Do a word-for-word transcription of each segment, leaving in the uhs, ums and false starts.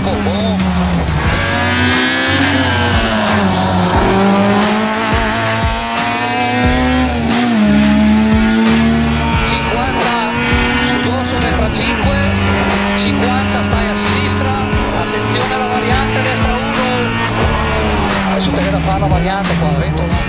Ecco, boh. cinquanta sul dorso, destra cinque, cinquanta stai a sinistra, attenzione alla variante, destra uno. Adesso te da fare la variante qua, dentro là.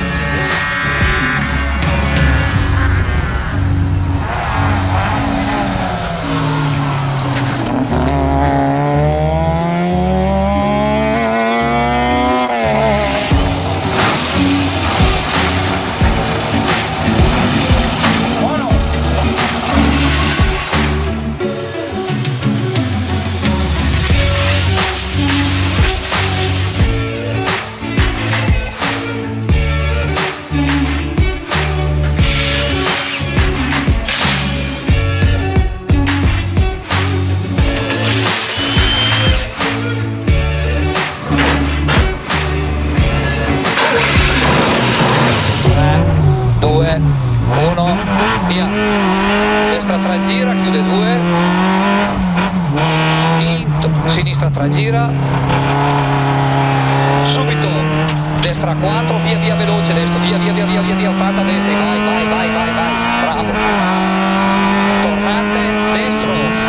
due, uno, via. Destra tre gira, chiude due. Intro, sinistra tre gira. Subito. Destra quattro, via via veloce destro, via via via via via via, ottanta a destra, vai vai vai vai vai. Bravo. Tornante destro.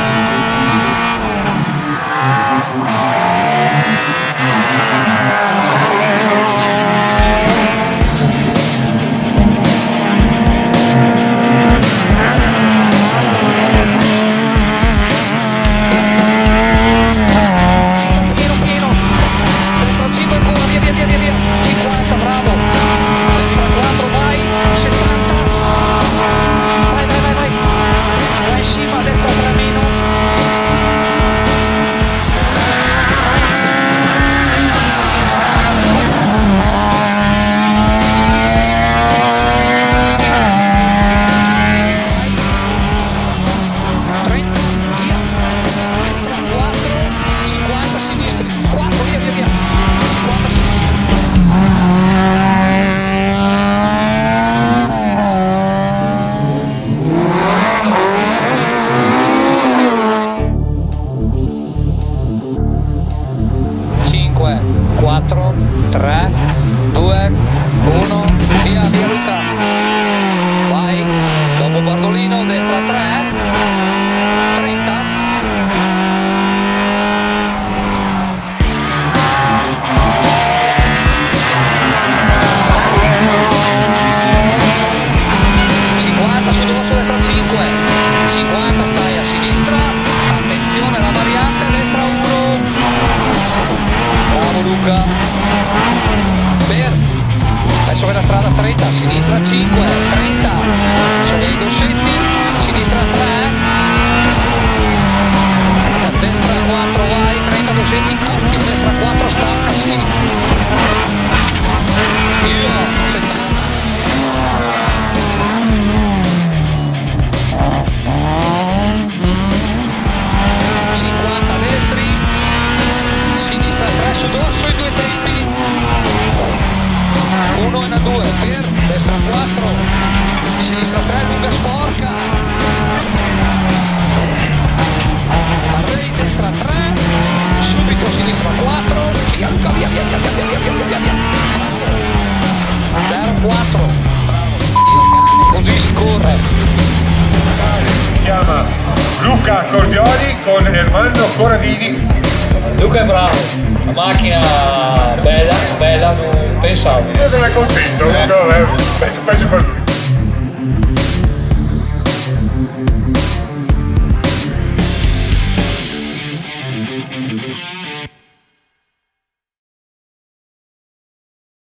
quattro, tre, due, uno, via, via Luca. Vai, dopo Bardolino, destra tre, trenta. cinquanta, sul dorso, destra cinque, cinquanta, stai a sinistra, attenzione alla variante, destra uno. Bravo Luca. Per adesso la strada stretta, sinistra cinque, trenta, sono i dorsetti, sinistra tre, a destra quattro, vai, trenta dorsetti, occhio, destra quattro, stacca, sì. Io, settanta. cinquanta destri, sinistra tre su dorso, i due tempi. uno e una due, per, destra quattro, sinistra tre, lunga sporca. Array, destra tre, subito sinistra quattro, via Luca, via, via, via, via, via, via, via, via. zero quattro, bravo, così si corre. Si chiama Luca Accordioni con Ermanno Corradini. Luca è bravo, la macchina bella, bella, non pensavo. Io sono contento, eh. Penso per lui.